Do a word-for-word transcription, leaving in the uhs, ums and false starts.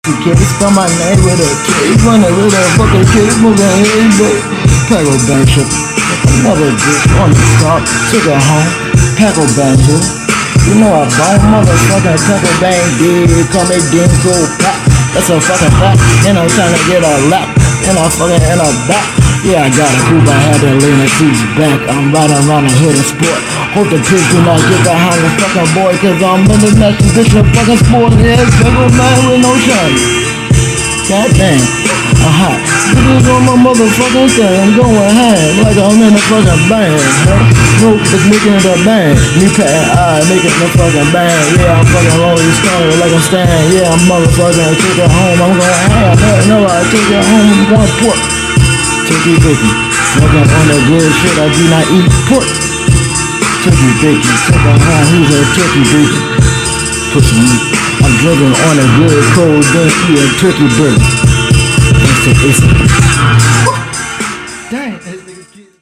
Can't spell my name with a K, running with a fucking K, moving head, baby. Pago bang trip, another bitch on the stop, took her home, Pago bang too. You know I bone motherfucking Pago bang did, call me Dingo Pop. That's a fucking fact, and I'm trying to get a lap, and I'm fucking in a back. Yeah, I got a coupe, I had to lean the seats back. I'm riding around a hidden sport. Hope the bitch do not get behind the fucking boy, cause I'm in the next bitch a fucking sport. Yeah, Pago man with no shine. God damn, I'm hot. Bitches on my motherfucking thing, I'm going ham like I'm in a fucking band, huh? Smoke is making the band. Me patting eye, making the fucking band. Yeah, I'm fucking lonely, stoned like I'm staying. Yeah, I'm motherfucking took it home, I'm going ham. No, I took it home, I'm going pork. Turkey bacon, smoking on the good shit, I do not eat pork. Turkey bacon, took it home, who's a turkey bacon? Pussy meat. I'm drinking on a good cold drink, eating turkey burger. It's a, it's a. Dang, this nigga's